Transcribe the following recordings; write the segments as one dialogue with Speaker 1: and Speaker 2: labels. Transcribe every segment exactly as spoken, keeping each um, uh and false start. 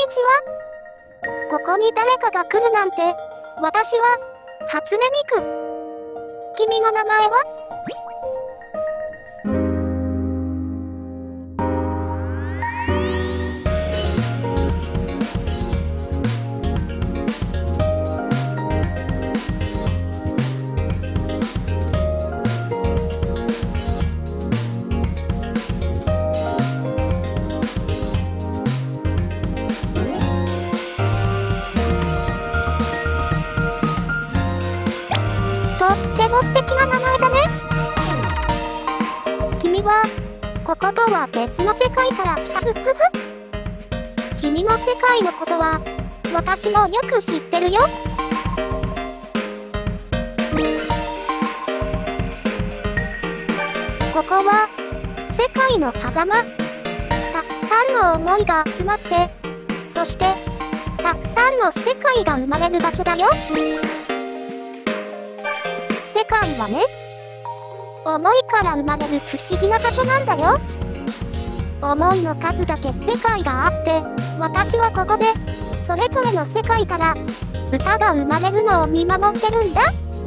Speaker 1: ちは。ここに誰かが来るなんて、私は、初音ミク。君の名前は？とっても素敵な名前だね。君は、こことは別の世界から来たふふふ。君の世界のことは、私もよく知ってるよ。ここは、世界の狭間。たくさんの思いが集まって、そして、たくさんの世界が生まれる場所だよ。世界はね、思いから生まれる不思議な場所なんだよ。思いの数だけ世界があって、私はここで、それぞれの世界から歌が生まれるのを見守ってるんだ。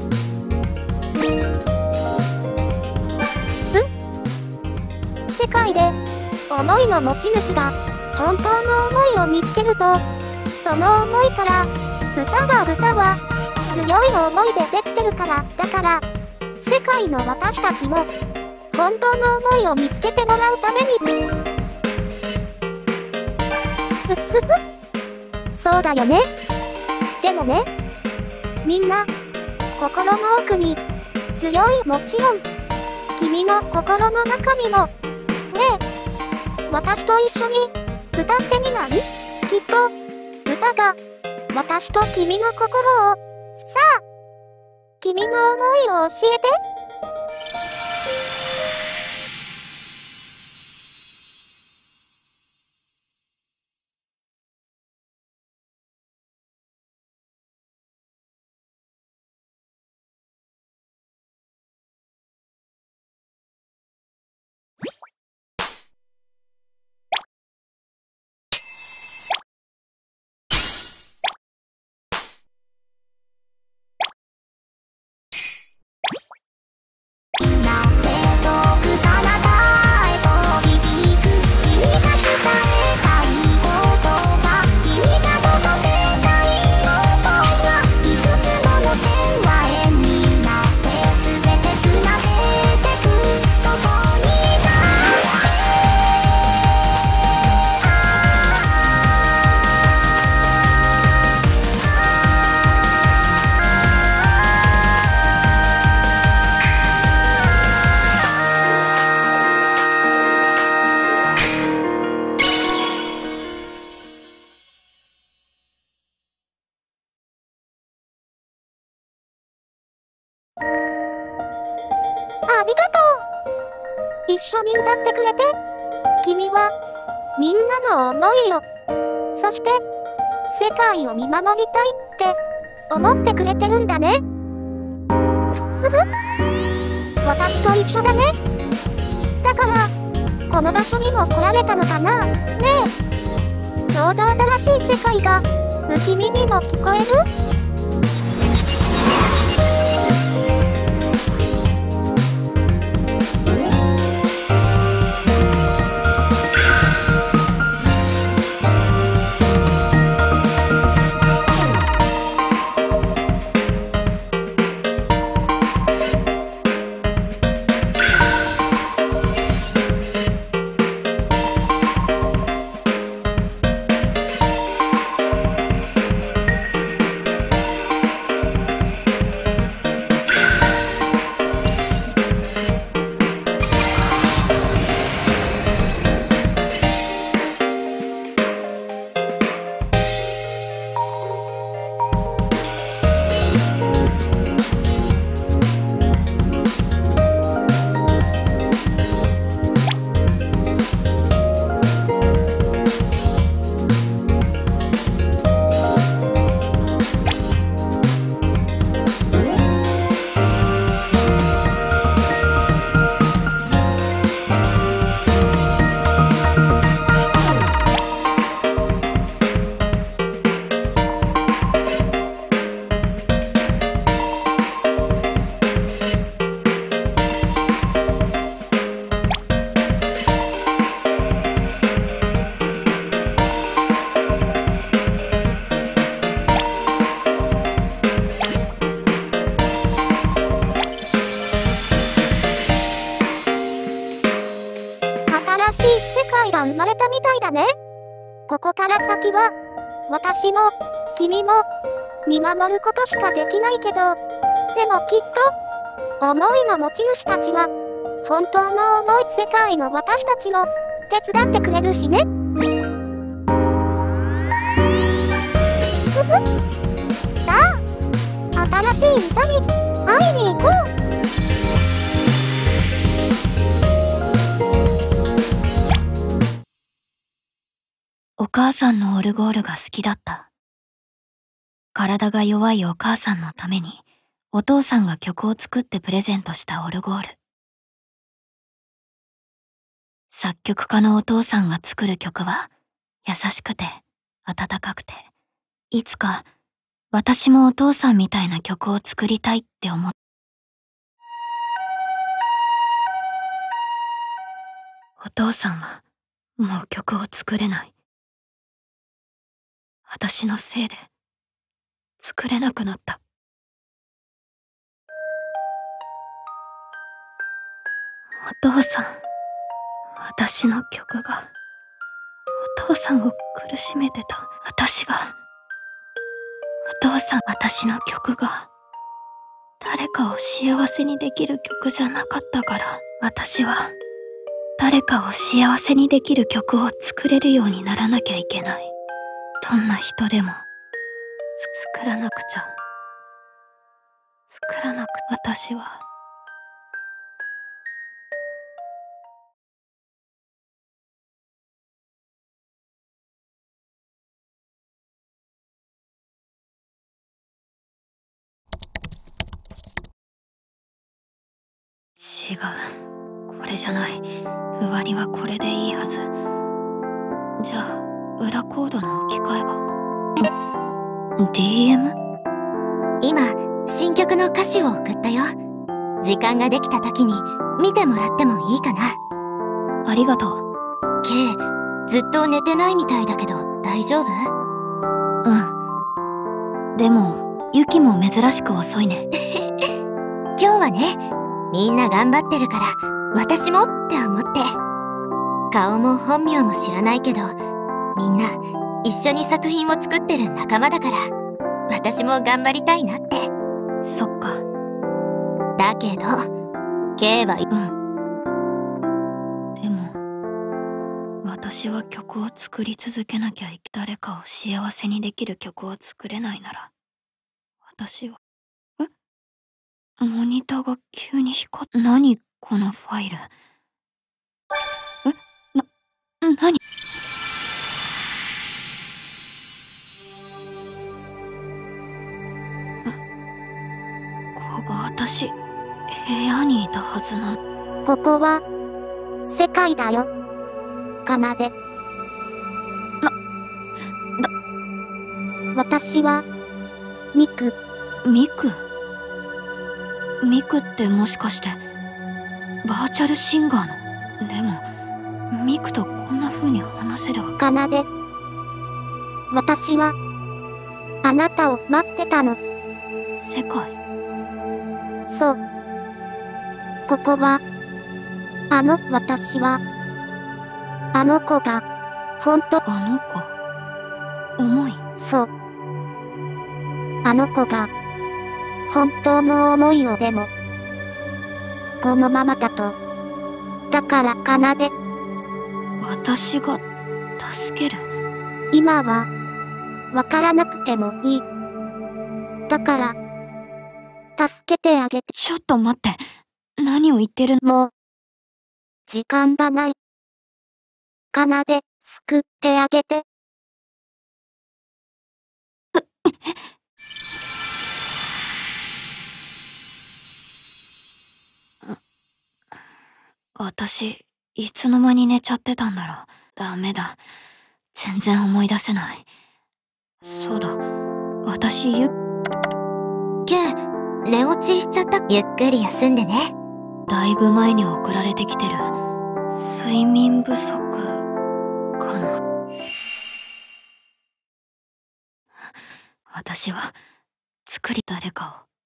Speaker 1: うん？世界で、思いの持ち主が、本当の思いを見つけると、その思いから、歌が歌は、強い思いでできてるから、だから、世界の私たちも、本当の思いを見つけてもらうために、ふっふふ。そうだよね。でもね、みんな、心の奥に、強いもちろん、君の心の中にも、ねえ、私と一緒に、歌ってみない？きっと、歌が、私と君の心を、さあ、君の思いを教えて。ありがとう。一緒に歌ってくれて。君は、みんなの思いを、そして、世界を見守りたいって、思ってくれてるんだね。ふふ。私と一緒だね。だから、この場所にも来られたのかな。ねえ。ちょうど新しい世界が、君にも聞こえる？ ここから先は、私も、君も、見守ることしかできないけど、でもきっと、思いの持ち主たちは、本当の思い世界の私たちも、手伝ってくれるしね。ふふ。さあ、新しい歌に会いに行こう。
Speaker 2: お母さんのオルゴールが好きだった。体が弱いお母さんのために、お父さんが曲を作ってプレゼントしたオルゴール。作曲家のお父さんが作る曲は、優しくて、温かくて、いつか、私もお父さんみたいな曲を作りたいって思った。お父さんは、もう曲を作れない。私のせいで、作れなくなった。お父さん、私の曲が、お父さんを苦しめてた。私が、お父さん、私の曲が、誰かを幸せにできる曲じゃなかったから、私は、誰かを幸せにできる曲を作れるようにならなきゃいけない。どんな人でも、作らなくちゃ。作らなく、私は。違う。これじゃない。ふわりはこれでいいはず。じゃあ、裏コードの置き換えが。ディーエム？
Speaker 1: 今、新曲の歌詞を送ったよ。時間ができた時に見てもらってもいいかな。
Speaker 2: ありがとう。
Speaker 1: ケイ、ずっと寝てないみたいだけど大丈夫？
Speaker 2: うん。でも、ユキも珍しく遅いね。
Speaker 1: 今日はね、みんな頑張ってるから、私もって思って。顔も本名も知らないけど、みんな一緒に作品を作ってる仲間だから、私も頑張りたいなって。
Speaker 2: そっか。
Speaker 1: だけど、K は、
Speaker 2: うん。でも、私は曲を作り続けなきゃいけない。誰かを幸せにできる曲を作れないなら、私は。え？モニターが急に光っ、何このファイル。え？な、何？ここ、私、部屋にいたはずなの。
Speaker 1: ここは、世界だよ。奏で。
Speaker 2: な、だ、
Speaker 1: 私は、ミク。
Speaker 2: ミク？ミクってもしかして、バーチャルシンガーの？でも、ミクとこんな風に話せるわ。
Speaker 1: 奏で。私は、あなたを待ってたの。
Speaker 2: 世界？
Speaker 1: そう。ここは、あの私は、あの子が、ほんと。
Speaker 2: あの子？思い？
Speaker 1: そう。あの子が、本当の思いを。でも、このままだと、だから奏で。
Speaker 2: 私が、助ける？
Speaker 1: 今は、わからなくてもいい。だから、助けてあげて。
Speaker 2: ちょっと待って。何を言ってるの？
Speaker 1: もう、時間がない。奏で、救ってあげて。
Speaker 2: 私、いつの間に寝ちゃってたんだろう。ダメだ。全然思い出せない。そうだ。私、ゆっ、
Speaker 1: ケイ、寝落ちしちゃった。ゆっくり休んでね。
Speaker 2: だいぶ前に送られてきてる。睡眠不足、かな。私は、作り誰かを。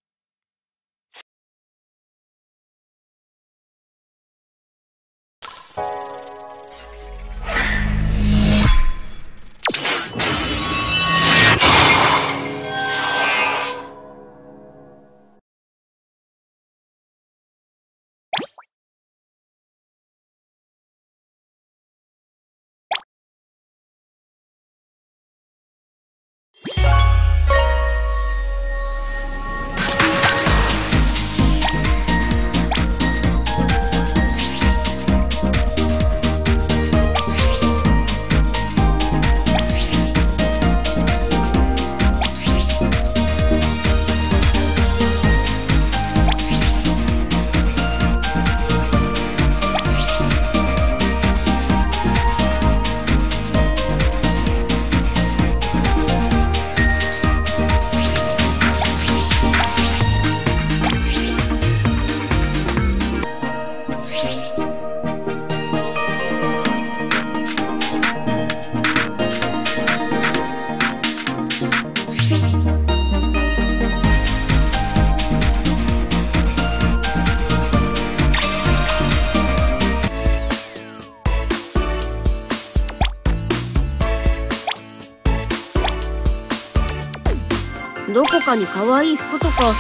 Speaker 3: どこかに可愛い服とか。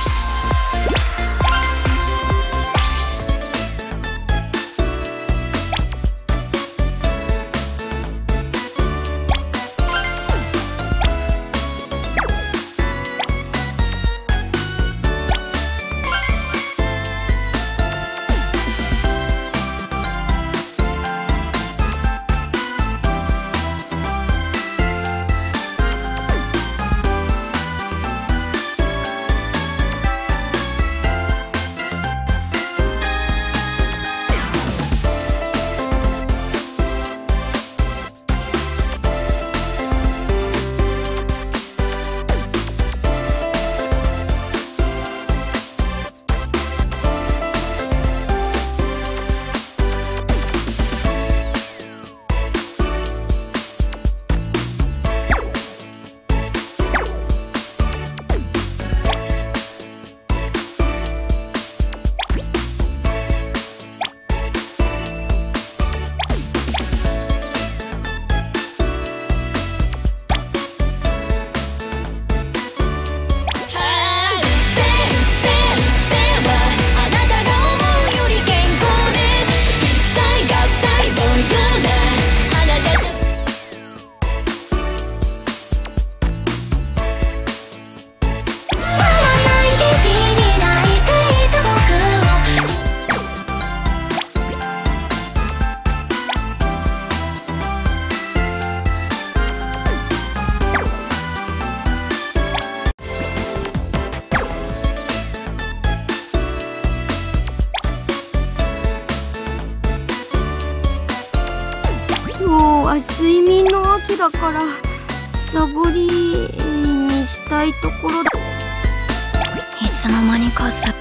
Speaker 3: 睡眠の秋だからサボりにしたいところだ。
Speaker 2: いつの間にかさ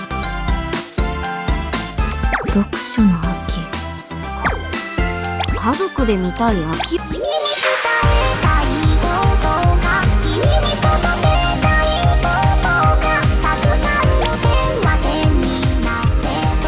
Speaker 2: 読書の秋
Speaker 3: 家族で見たい秋。
Speaker 1: 君に伝えたいことが君に届けたいことがたくさんの電話線になってと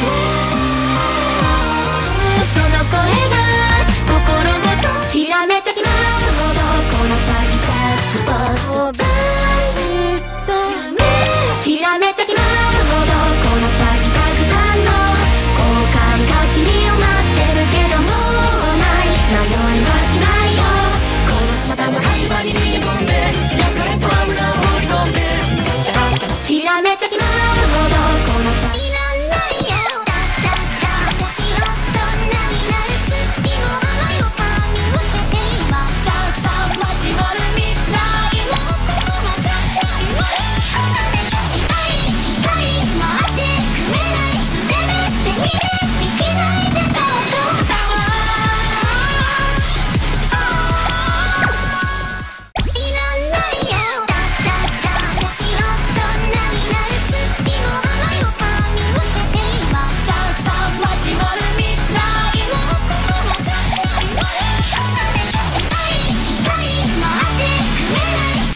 Speaker 1: その声が心ごとひらめてしまうほどこの先が僕をバイとひらめてしまうほどこの先たくさんの後悔が君を待ってるけどもうない迷いはしないよこのまたの立場に逃げ込んで中へと油を放り込んでひらめてしまうほどこの先いらないよだったら私をどんなになる好きも愛をかみ分けて今さあさあ始まる未来をこのまたないわ離れちゃ近い機会待ってくれないすべて捨てにできないでちょっとだわいらないよだったら私をどんなになる好きも愛をかみ分けて今さあさあ始まる未来をこのまたないわ離れちゃ近い機会待ってくれない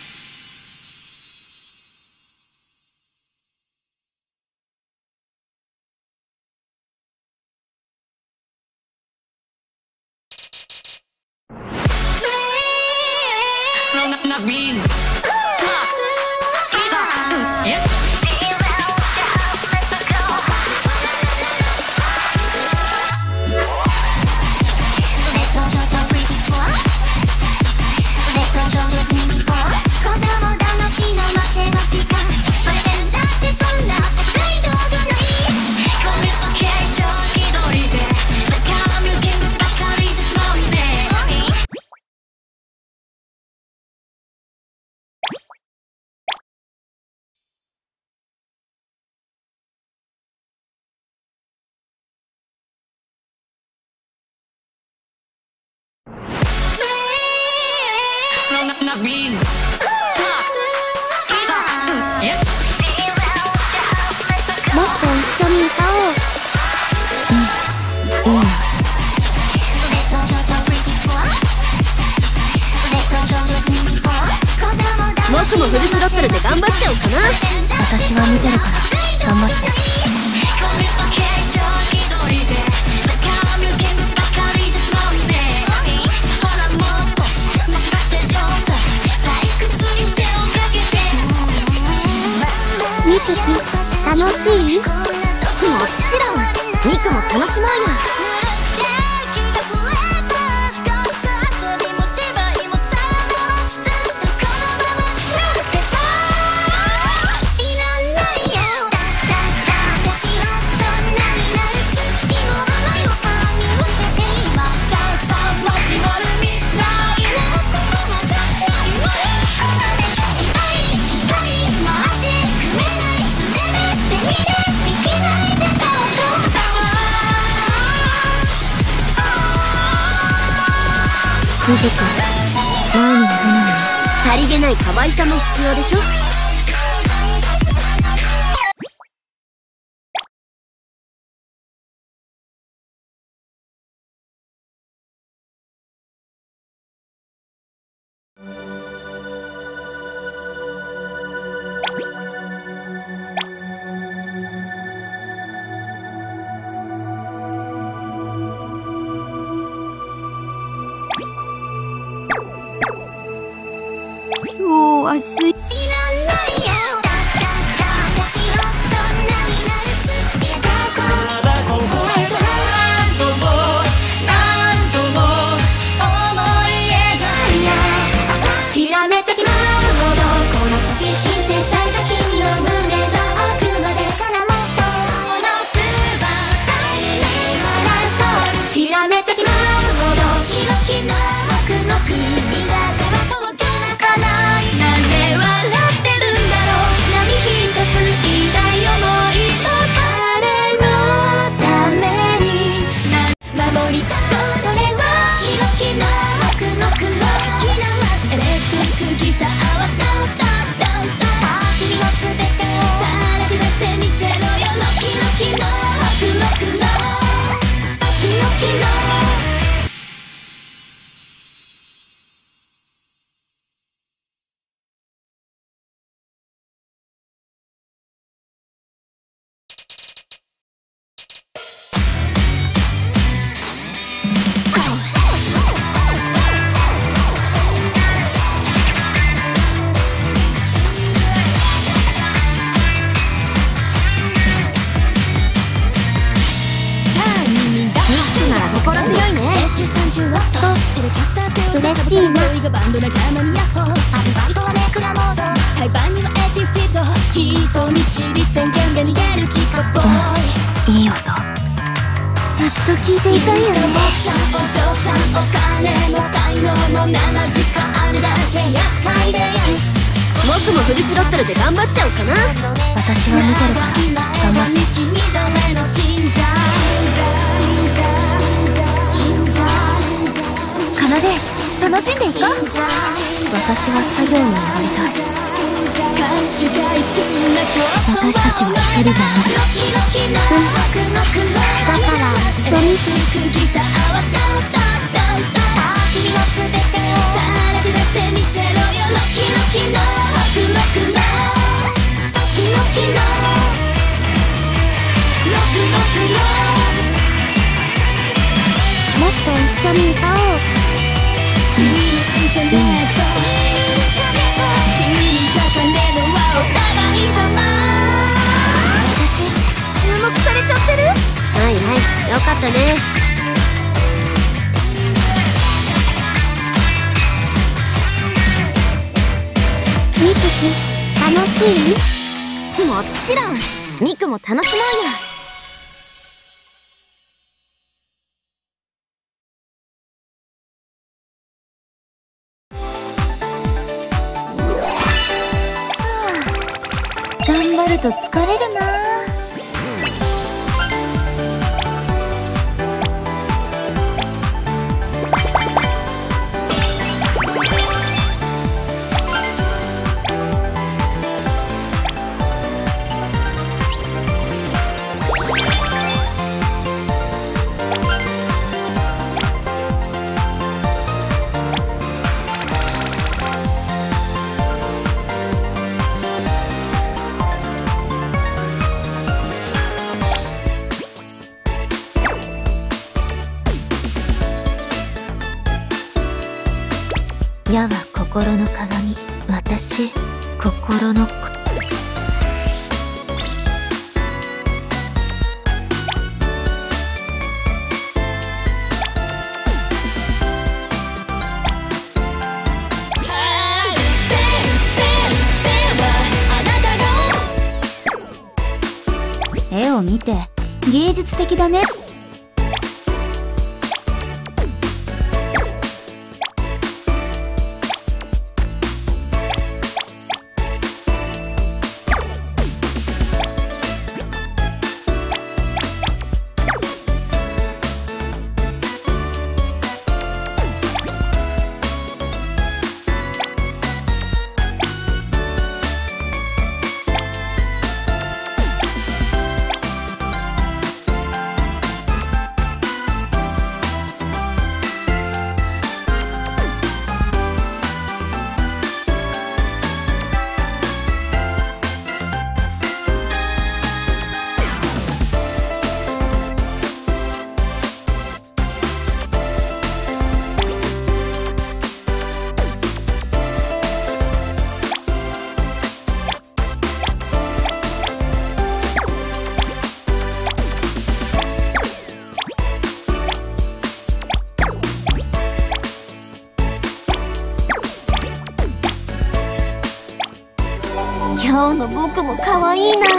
Speaker 1: もっと一緒に歌おう。うん、いいな。僕もフルスロットルで頑張っちゃおうかな。
Speaker 2: 私は見てるから頑張って。
Speaker 1: ほらもっと間違ってちょっと退屈に手をかけき楽しい？
Speaker 3: もちろんミクも楽しもうよ。
Speaker 2: 静か前にならない。
Speaker 3: さりげない可愛さも必要でしょ。今日はすい
Speaker 1: 嬉しいな。
Speaker 2: いい音。
Speaker 1: ずっと聞いていたいよね。
Speaker 3: 僕もフルスロットルで頑張っちゃおうかな。
Speaker 2: 私は見てるから頑張って。
Speaker 1: 奏楽しんでいこう。
Speaker 2: 私は作業にやられたい。私たちは一人じゃない。
Speaker 1: うん、だから一緒に。もっと一緒に歌おう。
Speaker 3: 私注目されちゃってる。はいはい、よかったね。
Speaker 1: ミクキ楽しい？
Speaker 3: もちろんミクも楽しもうよ。
Speaker 1: 頑張ると疲れるな。
Speaker 2: 矢は心の鏡。私心の
Speaker 4: 絵を見て芸術的だね。
Speaker 3: 今日の僕も可愛いな。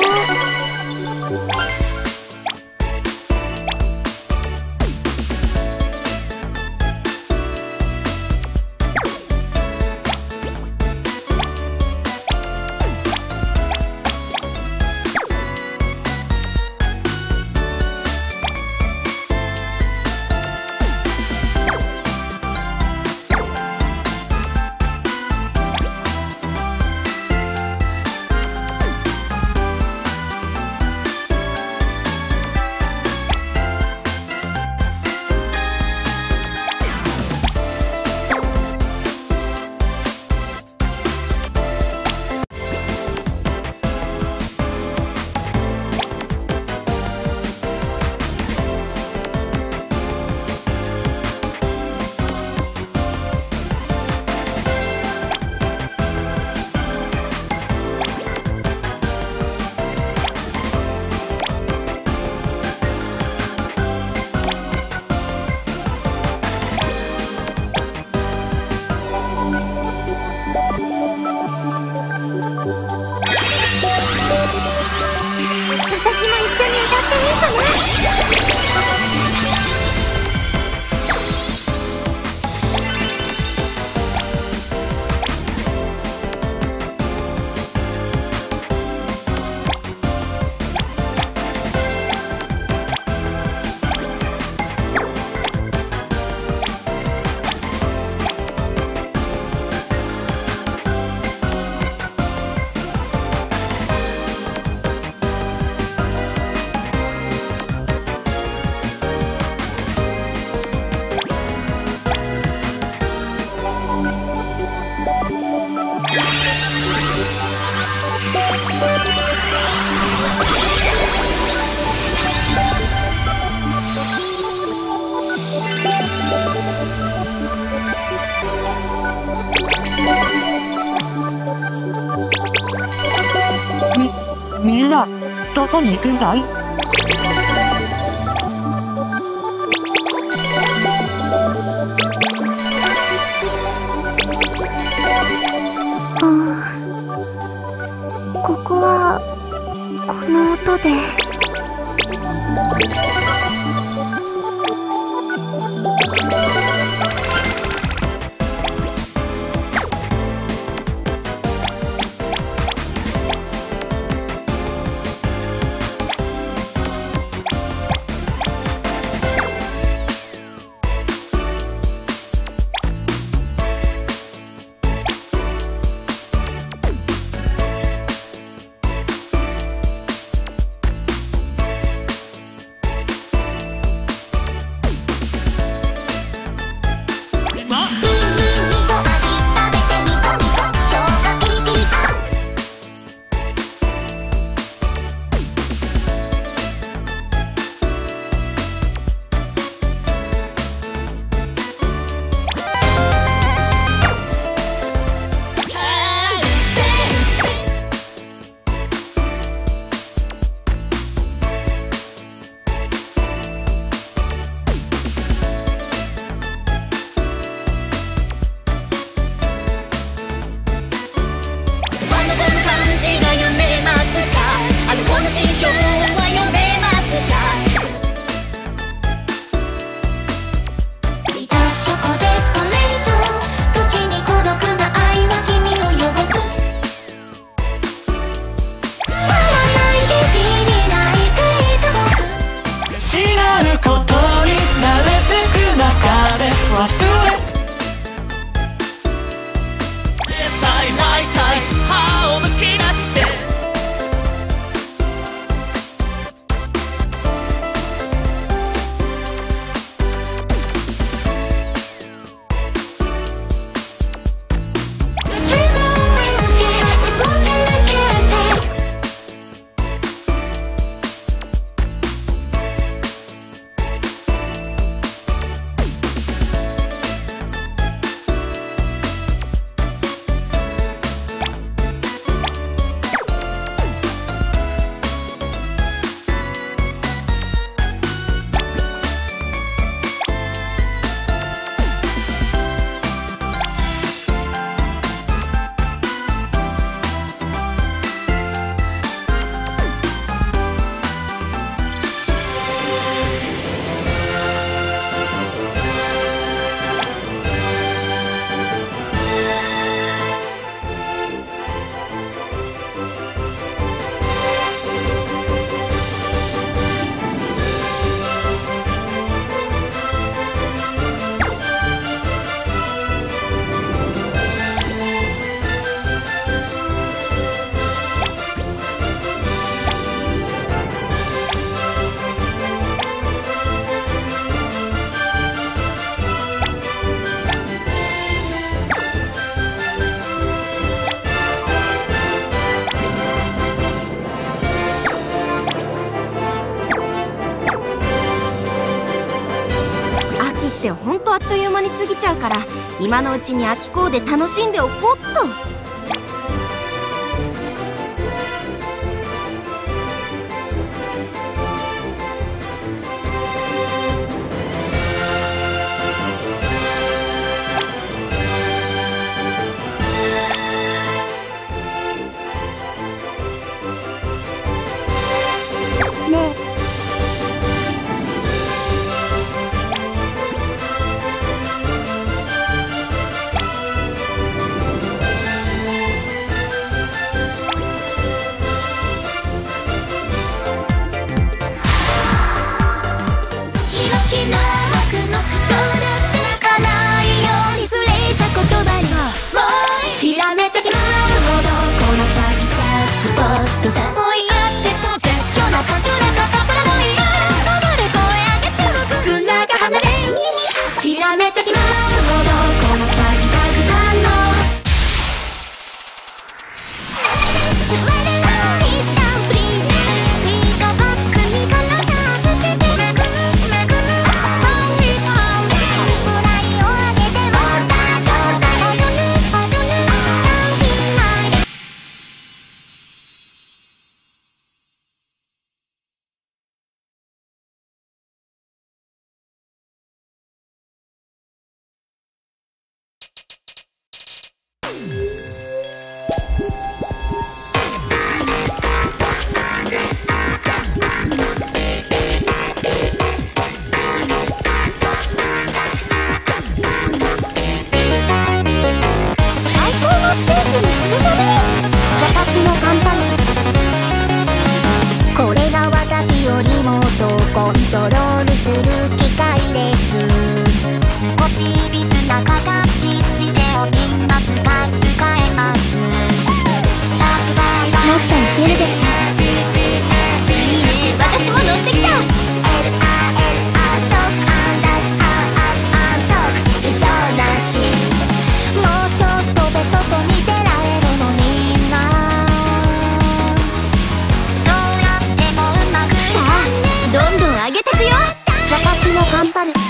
Speaker 5: みんな、どこに行くんだい？
Speaker 3: ここはこの音で。 ってほんとあっという間に過ぎちゃうから、今のうちに秋コーデ楽しんでおこうっと。
Speaker 1: ねえ、コントロールする機械です。少しいびつな形しておりますが使えます。もっといけるでしょ。いいね、私も乗ってきた。頑張る。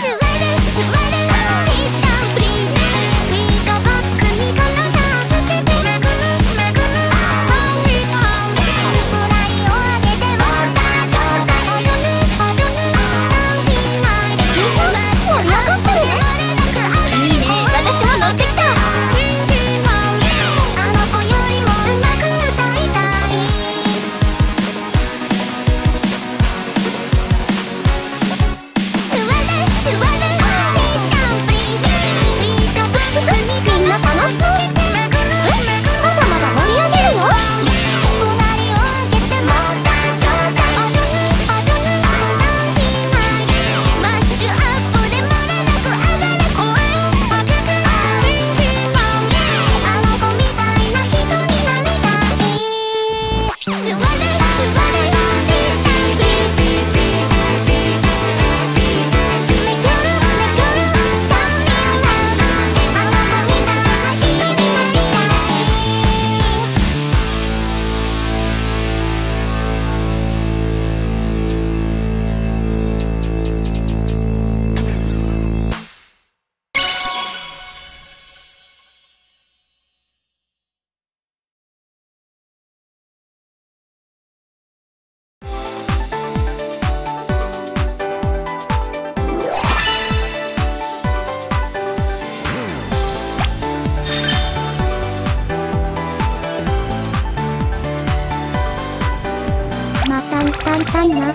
Speaker 1: また歌いたいな。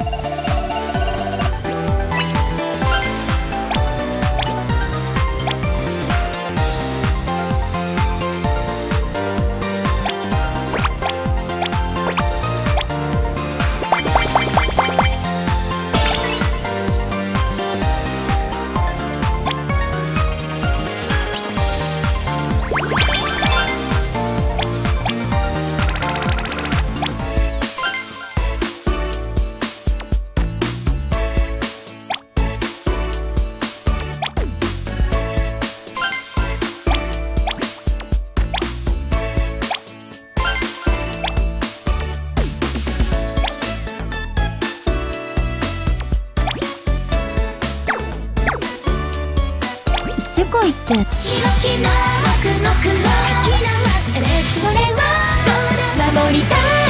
Speaker 4: いって。
Speaker 1: 守りたい